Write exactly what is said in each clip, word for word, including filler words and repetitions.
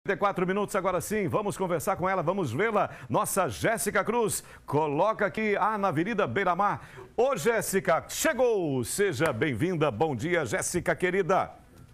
Quatro minutos agora sim, vamos conversar com ela, vamos vê-la, nossa Jéssica Cruz, coloca aqui ah, na Avenida Beira-Mar. Ô Jéssica, chegou, seja bem-vinda, bom dia Jéssica querida.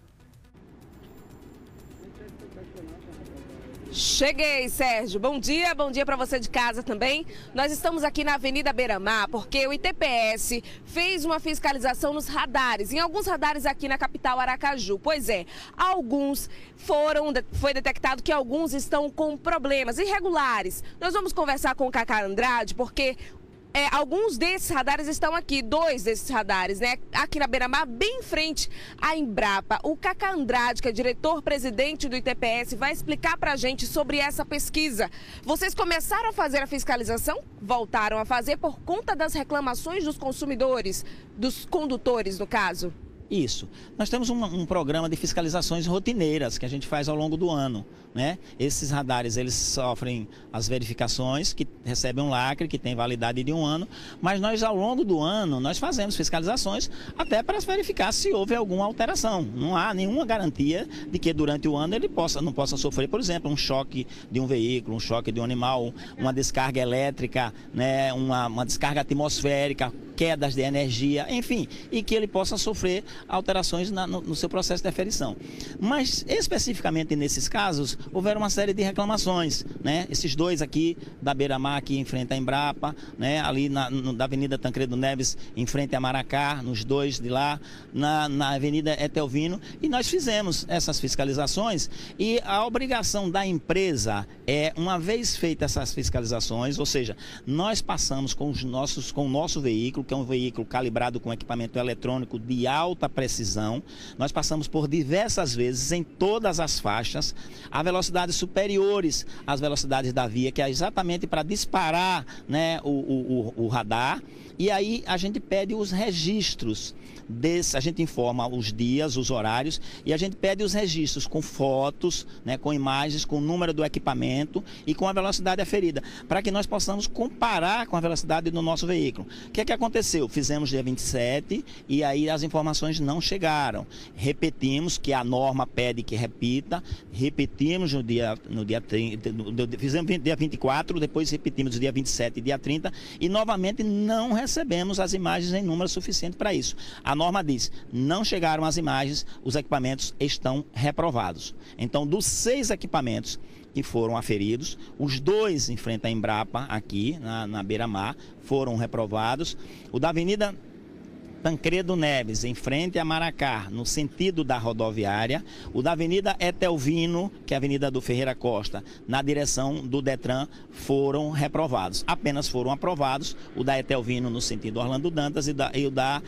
Cheguei, Sérgio. Bom dia, bom dia para você de casa também. Nós estamos aqui na Avenida Beira-Mar porque o I T P S fez uma fiscalização nos radares, em alguns radares aqui na capital Aracaju. Pois é, alguns foram, foi detectado que alguns estão com problemas irregulares. Nós vamos conversar com o Cacá Andrade porque É, alguns desses radares estão aqui, dois desses radares, né? Aqui na Beira-Mar, bem em frente à Embrapa. O Cacá Andrade, que é diretor-presidente do I T P S, vai explicar pra gente sobre essa pesquisa. Vocês começaram a fazer a fiscalização? Voltaram a fazer por conta das reclamações dos consumidores, dos condutores, no caso? Isso. Nós temos um, um programa de fiscalizações rotineiras que a gente faz ao longo do ano, né? Esses radares, eles sofrem as verificações, que recebem um lacre, que tem validade de um ano, mas nós, ao longo do ano, nós fazemos fiscalizações até para verificar se houve alguma alteração. Não há nenhuma garantia de que durante o ano ele possa, não possa sofrer, por exemplo, um choque de um veículo, um choque de um animal, uma descarga elétrica, né? uma, uma descarga atmosférica, quedas de energia, enfim, e que ele possa sofrer alterações na, no, no seu processo de aferição. Mas, especificamente nesses casos, houveram uma série de reclamações, né? Esses dois aqui da Beira-Mar, aqui em frente à Embrapa, né? Ali na, no, da Avenida Tancredo Neves, em frente a Maracá, nos dois de lá, na, na Avenida Etelvino, e nós fizemos essas fiscalizações e a obrigação da empresa é, uma vez feitas essas fiscalizações, ou seja, nós passamos com os nossos, com o nosso veículo, que é um veículo calibrado com equipamento eletrônico de alta precisão. Nós passamos por diversas vezes em todas as faixas a velocidades superiores às velocidades da via, que é exatamente para disparar, né, o, o, o, o radar. E aí a gente pede os registros desse, a gente informa os dias, os horários, e a gente pede os registros com fotos, né, com imagens, com o número do equipamento e com a velocidade aferida, para que nós possamos comparar com a velocidade do nosso veículo. O que é que aconteceu? Fizemos dia vinte e sete e aí as informações não chegaram. Repetimos, que a norma pede que repita, repetimos no dia, no dia trinta, no, fizemos no dia vinte e quatro, depois repetimos no dia vinte e sete e dia trinta, e novamente não recebemos as imagens em número suficiente para isso. A norma diz, não chegaram as imagens, os equipamentos estão reprovados. Então, dos seis equipamentos que foram aferidos, os dois em frente à Embrapa, aqui na, na Beira-Mar, foram reprovados. O da Avenida Tancredo Neves, em frente a Maracá, no sentido da rodoviária. O da Avenida Etelvino, que é a Avenida do Ferreira Costa, na direção do Detran, foram reprovados. Apenas foram aprovados o da Etelvino no sentido Orlando Dantas e, da, e o da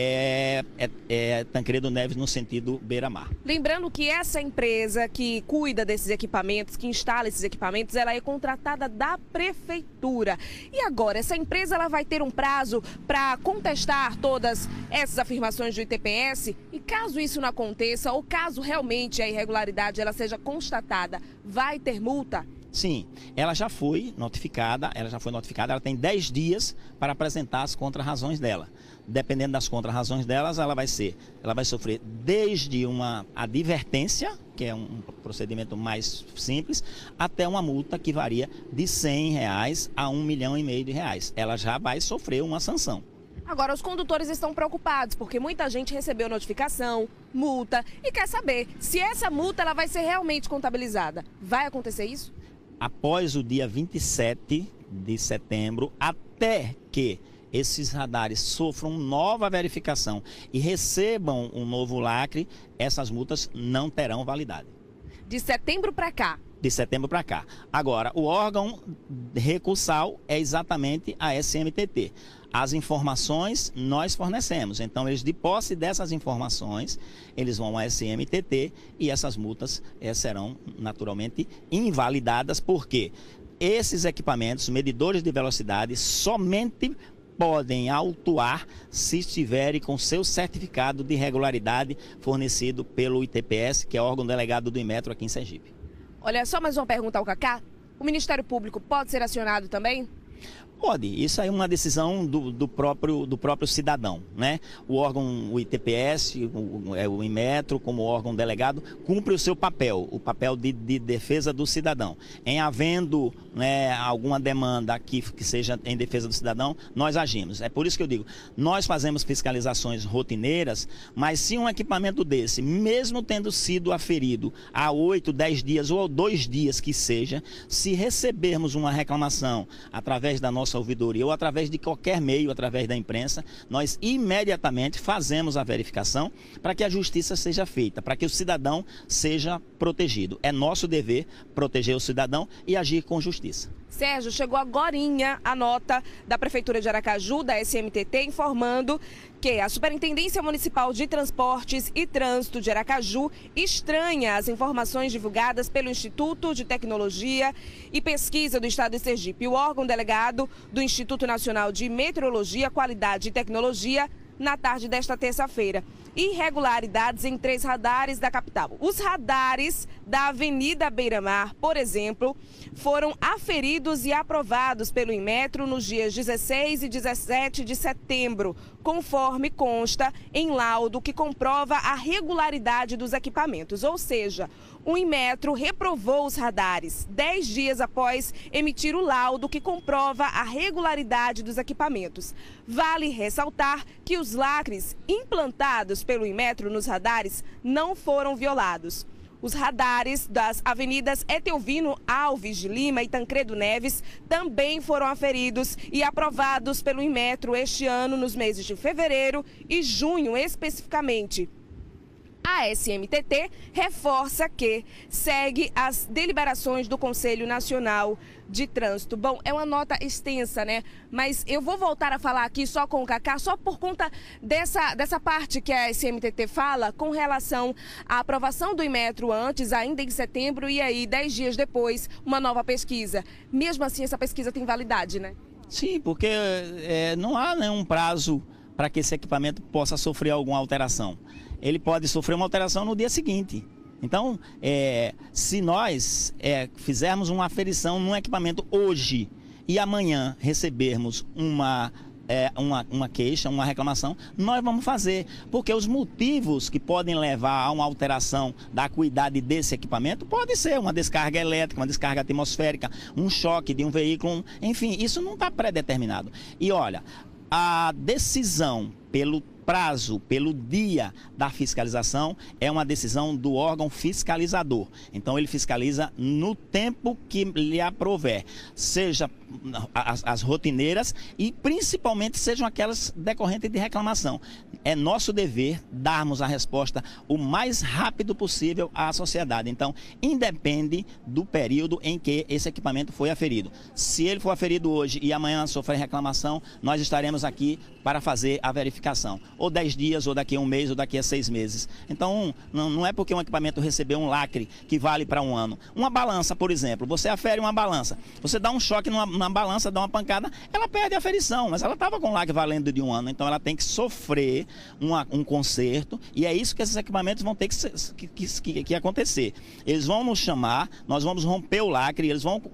é, é, é, Tancredo Neves no sentido Beira-Mar. Lembrando que essa empresa que cuida desses equipamentos, que instala esses equipamentos, ela é contratada da prefeitura. E agora, essa empresa ela vai ter um prazo para contestar todas essas afirmações do I T P S, e caso isso não aconteça, ou caso realmente a irregularidade ela seja constatada, vai ter multa? Sim, ela já foi notificada, ela já foi notificada, ela tem dez dias para apresentar as contrarrazões dela. Dependendo das contrarrazões delas, ela vai ser, ela vai sofrer desde uma advertência, que é um procedimento mais simples, até uma multa que varia de cem reais a um milhão e meio de reais. Ela já vai sofrer uma sanção. Agora, os condutores estão preocupados, porque muita gente recebeu notificação, multa, e quer saber se essa multa ela vai ser realmente contabilizada. Vai acontecer isso? Após o dia vinte e sete de setembro, até que esses radares sofram nova verificação e recebam um novo lacre, essas multas não terão validade. De setembro para cá? De setembro para cá. Agora, o órgão recursal é exatamente a S M T T. As informações nós fornecemos, então eles, de posse dessas informações, eles vão à S M T T e essas multas eh, serão naturalmente invalidadas, porque esses equipamentos, medidores de velocidade, somente podem autuar se estiverem com seu certificado de regularidade fornecido pelo I T P S, que é órgão delegado do Inmetro aqui em Sergipe. Olha, só mais uma pergunta ao Cacá. O Ministério Público pode ser acionado também? Pode, isso aí é uma decisão do, do, próprio, do próprio cidadão, né? O órgão, o I T P S, o, é, o Inmetro, como órgão delegado, cumpre o seu papel, o papel de, de defesa do cidadão. Em havendo, né, alguma demanda aqui que seja em defesa do cidadão, nós agimos. É por isso que eu digo, nós fazemos fiscalizações rotineiras, mas se um equipamento desse, mesmo tendo sido aferido há oito, dez dias ou dois dias que seja, se recebermos uma reclamação através da nossa ouvidoria ou através de qualquer meio, através da imprensa, nós imediatamente fazemos a verificação para que a justiça seja feita, para que o cidadão seja protegido. É nosso dever proteger o cidadão e agir com justiça. Sérgio, chegou agorinha a nota da Prefeitura de Aracaju, da S M T T, informando que a Superintendência Municipal de Transportes e Trânsito de Aracaju estranha as informações divulgadas pelo Instituto de Tecnologia e Pesquisa do Estado de Sergipe, o órgão delegado do Instituto Nacional de Meteorologia, Qualidade e Tecnologia, na tarde desta terça-feira. Irregularidades em três radares da capital. Os radares da Avenida Beira-Mar, por exemplo, foram aferidos e aprovados pelo Inmetro nos dias dezesseis e dezessete de setembro, conforme consta em laudo que comprova a regularidade dos equipamentos. Ou seja, o Inmetro reprovou os radares dez dias após emitir o laudo que comprova a regularidade dos equipamentos. Vale ressaltar que os lacres implantados pelo Inmetro nos radares não foram violados. Os radares das avenidas Etelvino Alves de Lima e Tancredo Neves também foram aferidos e aprovados pelo Inmetro este ano nos meses de fevereiro e junho especificamente. A S M T T reforça que segue as deliberações do Conselho Nacional de Trânsito. Bom, é uma nota extensa, né? Mas eu vou voltar a falar aqui só com o Cacá, só por conta dessa, dessa parte que a S M T T fala com relação à aprovação do Inmetro antes, ainda em setembro, e aí, dez dias depois, uma nova pesquisa. Mesmo assim, essa pesquisa tem validade, né? Sim, porque é, não há nenhum prazo para que esse equipamento possa sofrer alguma alteração. Ele pode sofrer uma alteração no dia seguinte. Então, é, se nós é, fizermos uma aferição num equipamento hoje e amanhã recebermos uma, é, uma, uma queixa, uma reclamação, nós vamos fazer. Porque os motivos que podem levar a uma alteração da acuidade desse equipamento pode ser uma descarga elétrica, uma descarga atmosférica, um choque de um veículo, enfim, isso não está pré-determinado. E olha, a decisão pelo prazo, pelo dia da fiscalização, é uma decisão do órgão fiscalizador. Então, ele fiscaliza no tempo que lhe aprouver, seja as, as rotineiras e principalmente sejam aquelas decorrentes de reclamação. É nosso dever darmos a resposta o mais rápido possível à sociedade. Então, independe do período em que esse equipamento foi aferido. Se ele for aferido hoje e amanhã sofrer reclamação, nós estaremos aqui para fazer a verificação. Ou dez dias, ou daqui a um mês, ou daqui a seis meses. Então, não, não é porque um equipamento recebeu um lacre que vale para um ano. Uma balança, por exemplo, você afere uma balança, você dá um choque numa, numa balança, dá uma pancada, ela perde a aferição, mas ela estava com lacre valendo de um ano, então ela tem que sofrer uma, um conserto, e é isso que esses equipamentos vão ter que, que, que, que acontecer. Eles vão nos chamar, nós vamos romper o lacre, eles vão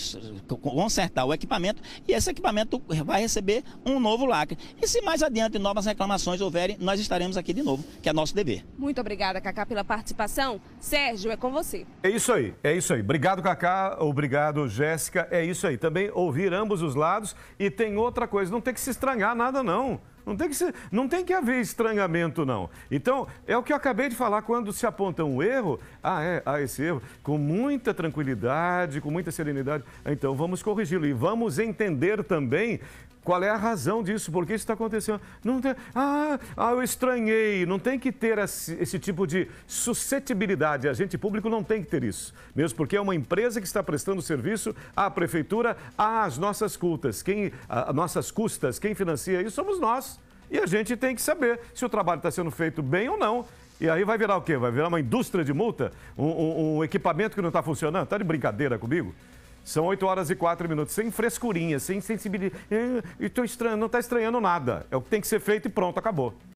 consertar o equipamento, e esse equipamento vai receber um novo lacre. E se mais adiante novas reclamações houverem, nós estaremos aqui de novo, que é nosso dever. Muito obrigada, Cacá, pela participação. Sérgio, é com você. É isso aí, é isso aí. Obrigado, Cacá, obrigado, Jéssica. É isso aí. Também ouvir ambos os lados. E tem outra coisa, não tem que se estranhar nada, não. Não tem, que se, não tem que haver estranhamento, não. Então, é o que eu acabei de falar, quando se aponta um erro, ah, é, há esse erro, com muita tranquilidade, com muita serenidade, então vamos corrigi-lo. E vamos entender também qual é a razão disso, por que isso está acontecendo. Não tem, ah, ah, eu estranhei. Não tem que ter esse, esse tipo de suscetibilidade. Agente público não tem que ter isso. Mesmo porque é uma empresa que está prestando serviço à prefeitura, às nossas custas. Quem, a, nossas custas, quem financia isso somos nós. E a gente tem que saber se o trabalho está sendo feito bem ou não. E aí vai virar o quê? Vai virar uma indústria de multa? Um, um, um equipamento que não está funcionando? Está de brincadeira comigo? São oito horas e quatro minutos, sem frescurinha, sem sensibilidade. E tô estranho, não está estranhando nada. É o que tem que ser feito e pronto, acabou.